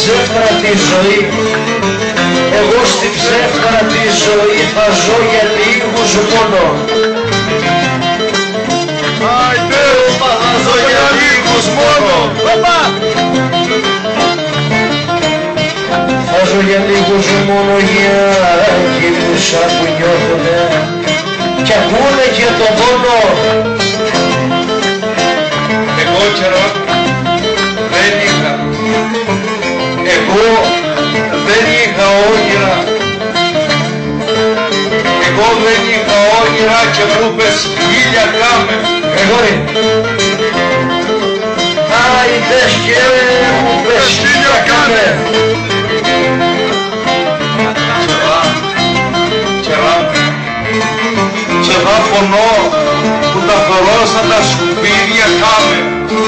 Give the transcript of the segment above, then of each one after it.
ψεύτρα τη ζωή, εγώ στη ψεύτρα τη ζωή θα ζω για λίγους μόνο. Άιντε, θα ζω για λίγους μόνο. Θα ζω για λίγους μόνο για εκείνους που νιώθουνε κι ακούνε και τον πόνο. Εγώ καιρό δεν είχα, εγώ δεν είχα όνειρα, εγώ δεν είχα όνειρα και μου πες χίλια κάμε. Γρηγόρη, άιντες και μου πες χίλια κάμε. Και θα πονώ που τα θωρώ σαν τα σκουπίδια κάμε.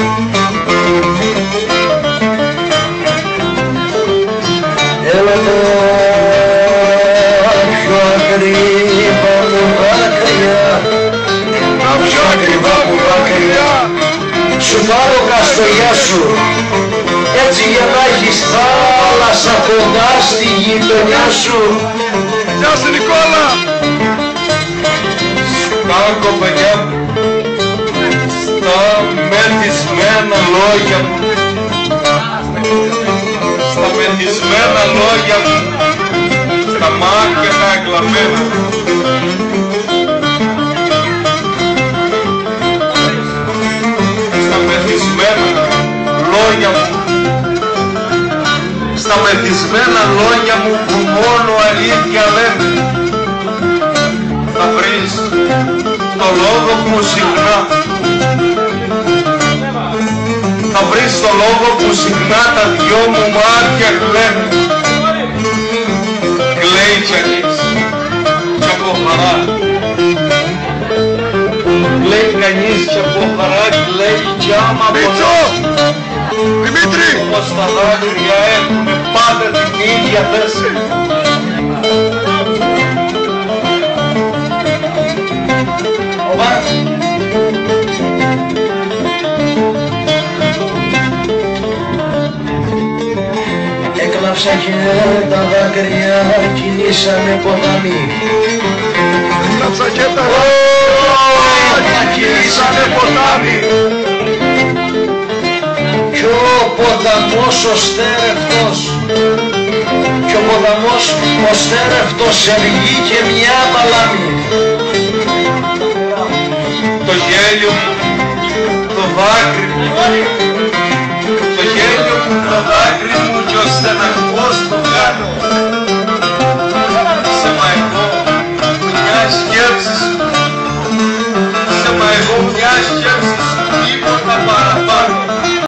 Έλα πιο ακριβά μου δάκρυα, Τα πιο ακριβά μου δάκρυα σου πάρω καστοριά σου, έτσι για να έχεις θάλασσα κοντά στη γειτονιά σου. Γεια σου Νικόλα. Στα κοπανιά μου, στα μεθυσμένα λόγια μου, στα μεθυσμένα λόγια μου, στα μάτια τα εγκλαμμένα, στα μεθυσμένα λόγια μου, στα μεθυσμένα λόγια μου που μόνο αλήθεια λένε, θα βρεις το λόγο που συχνά, θα βρεις το λόγο που συχνά τα δυο μου μάτια κλαίνε. Κλαίει κι κανείς κι από χαρά, κλαίει κανείς κι από χαρά, κλαίει κι άμα πολλά. Δημήτρη! Όπως τα δάκρυα έχουνε πάντα την ίδια θέση. Έκλαψα και τα δάκρυα κινήσανε ποτάμι. Έκλαψα και τα δάκρυα κινήσανε ποτάμι. Κι ο ποταμός ο στέρευτος, κι ο ποταμός ο στέρευτος εργεί και μια παλάμη. Το γέλιο μου, το δάκρυ μου, το γέλιο μου, το δάκρυ μου κι ο στεναχός το κάνω. Σε μα εγώ μια σκέψη σου, σε μα εγώ μια σκέψη σου, τίποτα παραπάνω.